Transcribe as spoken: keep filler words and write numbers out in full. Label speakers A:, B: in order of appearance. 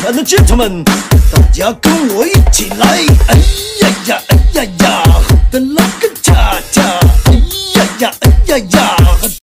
A: and gentlemen， 大家跟我一起来！哎呀呀，哎呀呀，好的那个恰恰！哎呀呀，哎呀呀。